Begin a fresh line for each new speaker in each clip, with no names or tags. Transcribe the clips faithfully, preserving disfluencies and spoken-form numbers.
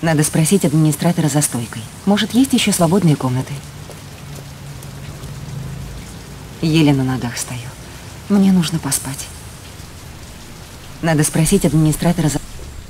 Надо спросить администратора за стойкой. Может, есть еще свободные комнаты? Еле на ногах стою. Мне нужно поспать. Надо спросить администратора за...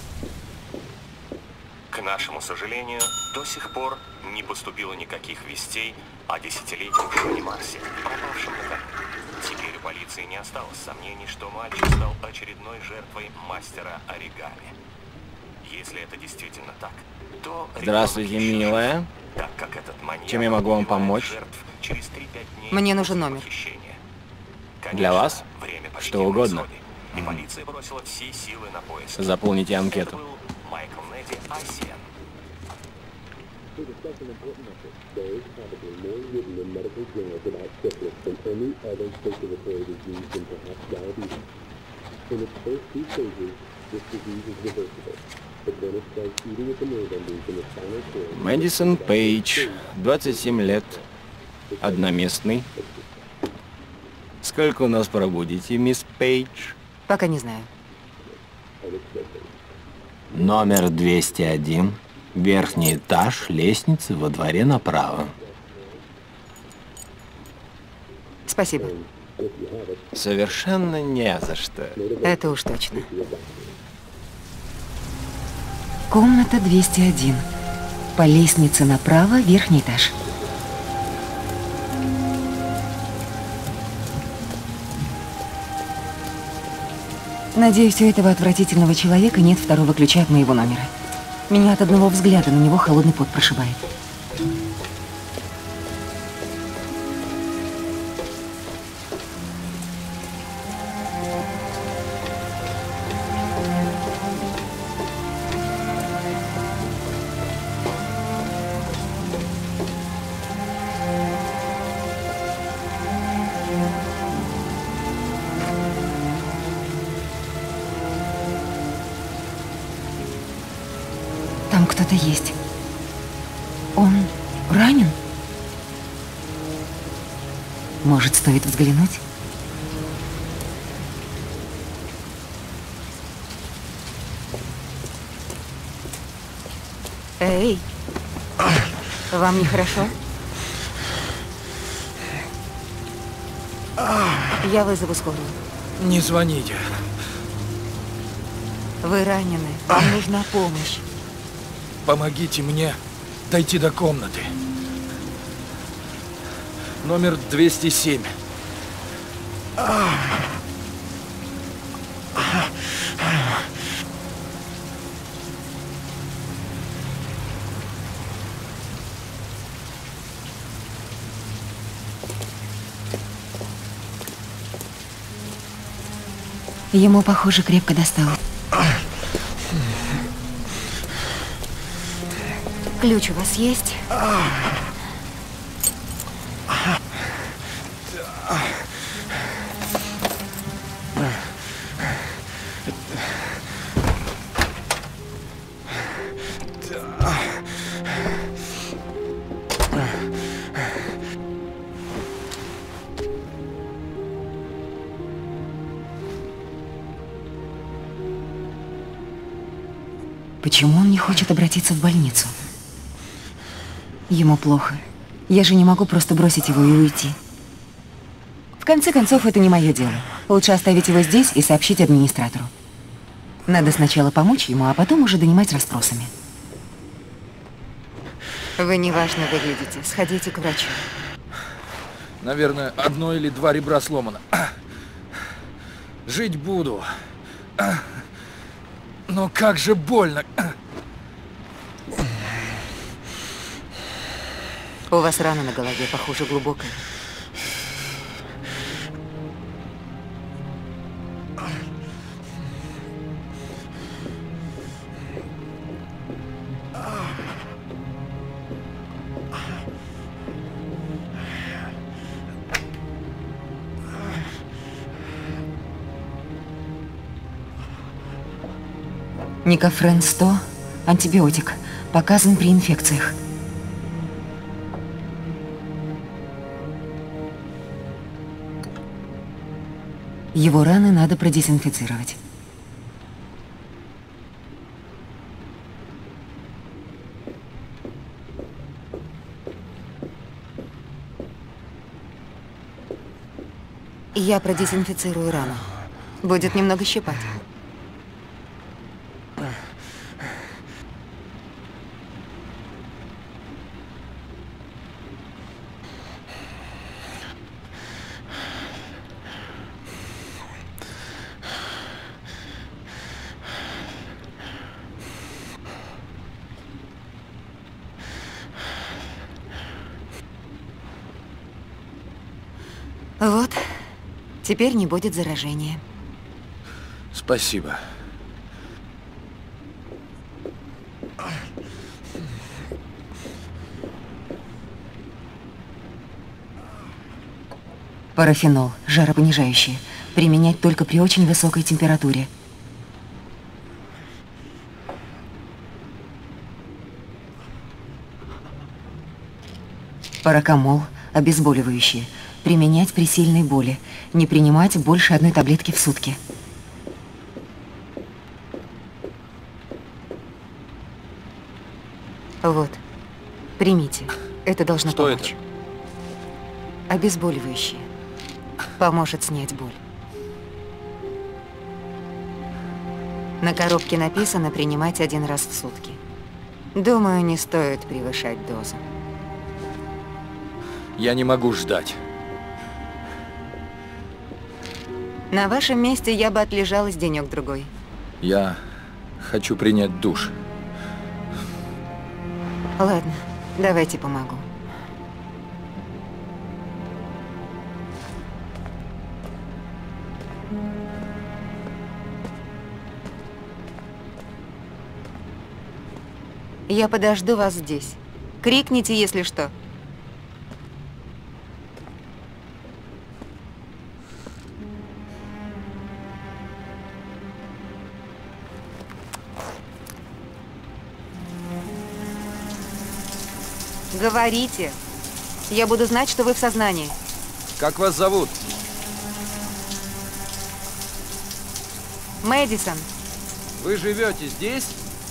К нашему сожалению, до сих пор не поступило никаких вестей о десятилетнем Шоне Марсе, пропавшем на корме. Теперь у полиции не осталось сомнений, что мальчик стал очередной жертвой мастера оригами. Если это действительно так, то...
Здравствуйте, милая.
Так как этот маньяк
Чем я могу вам помочь?
Через три-пять дней
Мне нужен номер.
Конечно,
Для вас?
время почти
Что угодно.
на исходе, и полиция бросила все силы на поиск.
Заполните анкету.
Это был Майкл Неди Асиен.
Мэдисон Пейдж, двадцать семь лет, одноместный. Сколько у нас пробудете, мисс Пейдж?
Пока не знаю.
Номер двести один, верхний этаж, лестница во дворе направо.
Спасибо.
Совершенно не за что.
Это уж точно. Комната двести один. По лестнице направо, верхний этаж. Надеюсь, у этого отвратительного человека нет второго ключа от моего номера. Меня от одного взгляда на него холодный пот прошибает. Там кто-то есть. Он ранен? Может, стоит взглянуть? Эй, вам нехорошо? Я вызову скорую.
Не звоните.
Вы ранены. Вам нужна помощь.
Помогите мне дойти до комнаты. Номер двести семь.
Ему, похоже, крепко досталось. Ключ у вас есть? Почему он не хочет обратиться в больницу? Ему плохо. Я же не могу просто бросить его и уйти. В конце концов, это не мое дело. Лучше оставить его здесь и сообщить администратору. Надо сначала помочь ему, а потом уже донимать расспросами. Вы неважно выглядите. Сходите к врачу.
Наверное, одно или два ребра сломано. Жить буду. Но как же больно.
У вас рана на голове, похоже, глубокая. Никофрен сто, антибиотик, показан при инфекциях. Его раны надо продезинфицировать. Я продезинфицирую рану. Будет немного щипать. Вот. Теперь не будет заражения.
Спасибо.
Парафенол, жаропонижающее. Применять только при очень высокой температуре. Паракамол, обезболивающее. Применять при сильной боли. Не принимать больше одной таблетки в сутки. Вот. Примите. Это должно
Что
помочь.
это?
Обезболивающее. Поможет снять боль. На коробке написано принимать один раз в сутки. Думаю, не стоит превышать дозу.
Я не могу ждать.
На вашем месте я бы отлежалась денек-другой.
Я хочу принять душ.
Ладно, давайте помогу. Я подожду вас здесь. Крикните, если что. Говорите. Я буду знать, что вы в сознании.
Как вас зовут?
Мэдисон.
Вы живете здесь?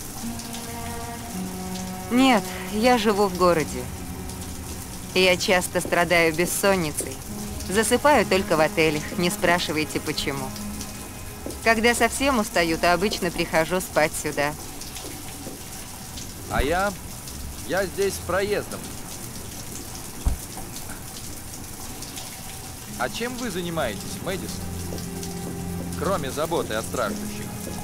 Нет, я живу в городе. Я часто страдаю бессонницей. Засыпаю только в отелях, не спрашивайте почему. Когда совсем устаю, то обычно прихожу спать сюда.
А я... Я здесь с проездом. А чем вы занимаетесь, Мэдисон? Кроме заботы о страждущих.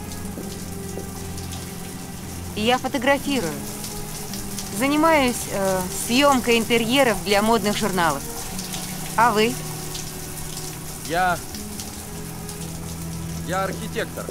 Я фотографирую. Занимаюсь э, съемкой интерьеров для модных журналов. А вы?
Я... Я архитектор.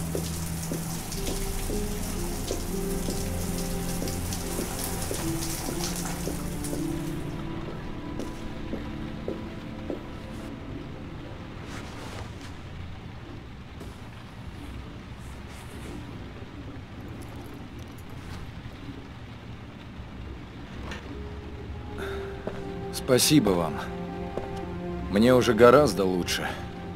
Спасибо вам. Мне уже гораздо лучше.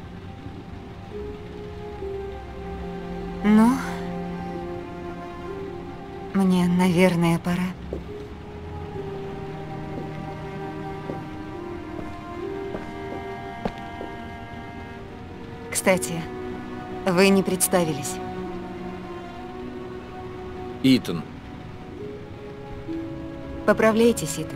Ну, мне, наверное, пора. Кстати, вы не представились.
Итан.
Поправляйтесь, Итан.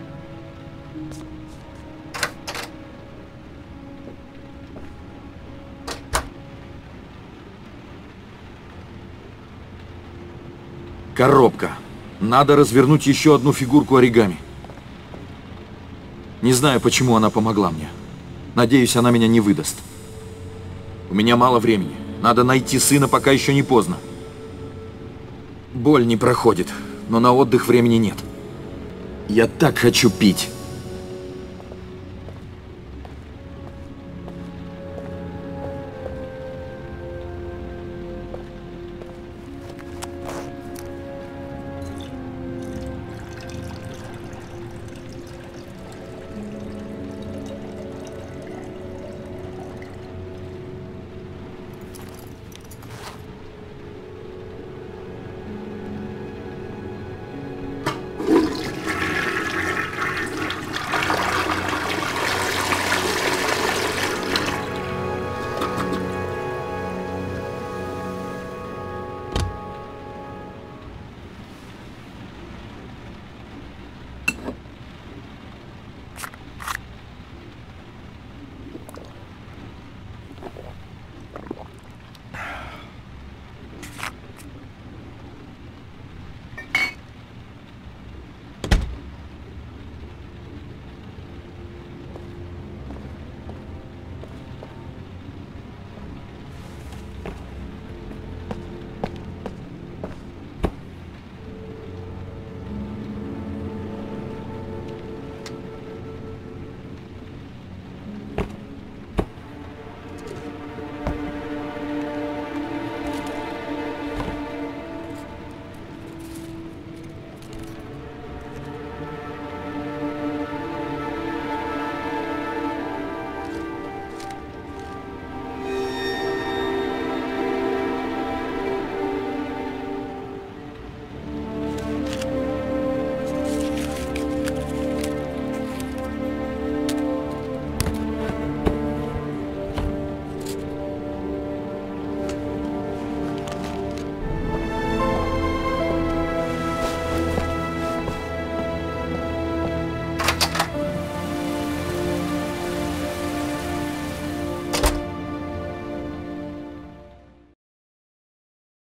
Коробка. Надо развернуть еще одну фигурку оригами. Не знаю, почему она помогла мне. Надеюсь, она меня не выдаст. У меня мало времени. Надо найти сына, пока еще не поздно. Боль не проходит, но на отдых времени нет. Я так хочу пить.